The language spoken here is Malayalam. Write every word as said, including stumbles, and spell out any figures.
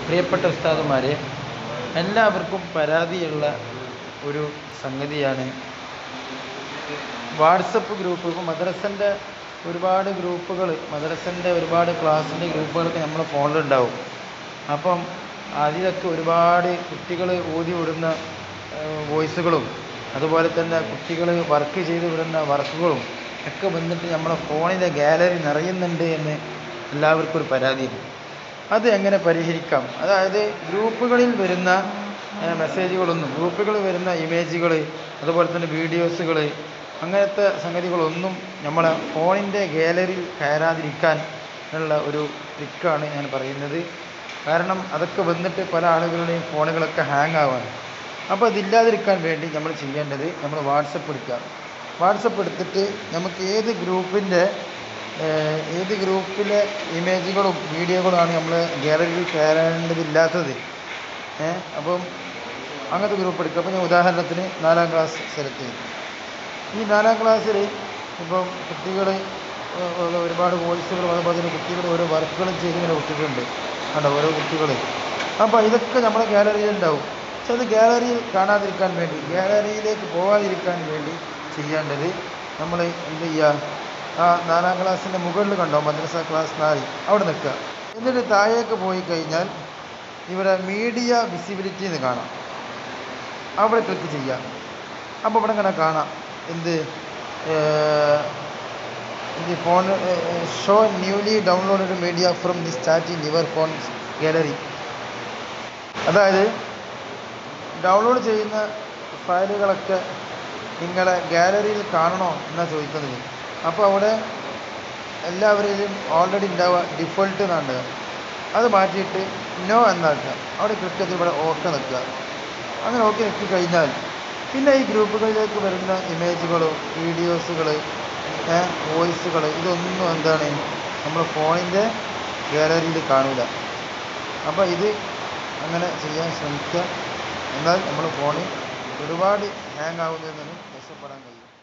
പ്രിയപ്പെട്ട ഉസ്താദുമാരെ, എല്ലാവർക്കും പരാതിയുള്ള ഒരു സംഗതിയാണ് വാട്സപ്പ് ഗ്രൂപ്പ്. ഇപ്പോൾ മദ്രസൻ്റെ ഒരുപാട് ഗ്രൂപ്പുകൾ, മദ്രസൻ്റെ ഒരുപാട് ക്ലാസ്സിൻ്റെ ഗ്രൂപ്പുകളൊക്കെ നമ്മുടെ ഫോണിലുണ്ടാവും. അപ്പം അതിലൊക്കെ ഒരുപാട് കുട്ടികൾ ഓതി വിടുന്ന വോയിസുകളും അതുപോലെ തന്നെ കുട്ടികൾ വർക്ക് ചെയ്ത് വിടുന്ന വർക്കുകളും ഒക്കെ വന്നിട്ട് നമ്മുടെ ഫോണിലെ ഗാലറി നിറയുന്നുണ്ട് എന്ന് എല്ലാവർക്കും ഒരു പരാതിയുണ്ട്. അത് എങ്ങനെ പരിഹരിക്കാം? അതായത് ഗ്രൂപ്പുകളിൽ വരുന്ന മെസ്സേജുകളൊന്നും, ഗ്രൂപ്പുകളിൽ വരുന്ന ഇമേജുകൾ, അതുപോലെ തന്നെ വീഡിയോസുകൾ, അങ്ങനത്തെ സംഗതികളൊന്നും നമ്മളെ ഫോണിൻ്റെ ഗാലറിയിൽ കയറാതിരിക്കാൻ ഉള്ള ഒരു ട്രിക്കാണ് ഞാൻ പറയുന്നത്. കാരണം അതൊക്കെ വന്നിട്ട് പല ആളുകളുടെയും ഫോണുകളൊക്കെ ഹാങ് ആവാണ്. അപ്പോൾ അതില്ലാതിരിക്കാൻ വേണ്ടി നമ്മൾ ചെയ്യേണ്ടത്, നമ്മൾ വാട്സപ്പ് എടുക്കുക. വാട്സപ്പ് എടുത്തിട്ട് നമുക്ക് ഏത് ഗ്രൂപ്പിൻ്റെ ഏത് ഗ്രൂപ്പിലെ ഇമേജുകളും വീഡിയോകളുമാണ് നമ്മൾ ഗാലറിയിൽ കയറേണ്ടതില്ലാത്തത്, അപ്പം അങ്ങനത്തെ ഗ്രൂപ്പ് എടുക്കുക. അപ്പോൾ ഞാൻ ഉദാഹരണത്തിന് നാലാം ക്ലാസ് സെലക്ട് ചെയ്തു. ഈ നാലാം ക്ലാസ്സിൽ ഇപ്പം കുട്ടികൾ ഒരുപാട് വോയിസുകളും അതുപോലെ തന്നെ കുട്ടികൾ ഓരോ വർക്കുകളും ചെയ്യുന്ന കുട്ടികളുണ്ട് കണ്ടോ, ഓരോ കുട്ടികൾ. അപ്പോൾ ഇതൊക്കെ നമ്മുടെ ഗാലറിയിൽ ഉണ്ടാവും. പക്ഷെ അത് ഗാലറിയിൽ കാണാതിരിക്കാൻ വേണ്ടി, ഗാലറിയിലേക്ക് പോകാതിരിക്കാൻ വേണ്ടി ചെയ്യേണ്ടത്, നമ്മൾ എന്ത് ചെയ്യുക, ആ നാലാം ക്ലാസ്സിൻ്റെ മുകളിൽ കണ്ടോ മദ്രസ ക്ലാസ് നാല്, അവിടെ നിൽക്കുക. എന്നിട്ട് താഴേക്ക് പോയി കഴിഞ്ഞാൽ ഇവിടെ മീഡിയ വിസിബിലിറ്റി എന്ന് കാണാം, അവിടെ ക്ലിക്ക് ചെയ്യുക. അപ്പോൾ ഇവിടെ ഇങ്ങനെ കാണാം എന്ത്, ഈ phone show newly downloaded media from this chat in your phone gallery. അതായത് ഡൗൺലോഡ് ചെയ്യുന്ന ഫയലുകളൊക്കെ നിങ്ങളെ ഗാലറിയിൽ കാണണോ എന്നാണ് ചോദിക്കുന്നത്. അപ്പോൾ അവിടെ എല്ലാവരെയും ഓൾറെഡി ഉണ്ടാവുക ഡിഫോൾട്ട് എന്നാണ്, അത് മാറ്റിയിട്ട് നോ എന്നാക്കുക. അവിടെ ക്ലിക്ക് ചെയ്ത് ഇവിടെ ഓക്കെ നിൽക്കുക. അങ്ങനെ ഓക്കെ നിൽക്കി കഴിഞ്ഞാൽ പിന്നെ ഈ ഗ്രൂപ്പുകളിലേക്ക് വരുന്ന ഇമേജുകളോ വീഡിയോസുകൾ, വോയിസുകൾ, ഇതൊന്നും എന്താണ് നമ്മൾ ഫോണിൻ്റെ ഗാലറിയിൽ കാണില്ല. അപ്പോൾ ഇത് അങ്ങനെ ചെയ്യാൻ ശ്രമിക്കുക. എന്നാൽ നമ്മൾ ഫോണിൽ ഒരുപാട് ഹാങ് ആവുന്നതിൽ നിന്ന് രക്ഷപ്പെടാൻ കഴിയും.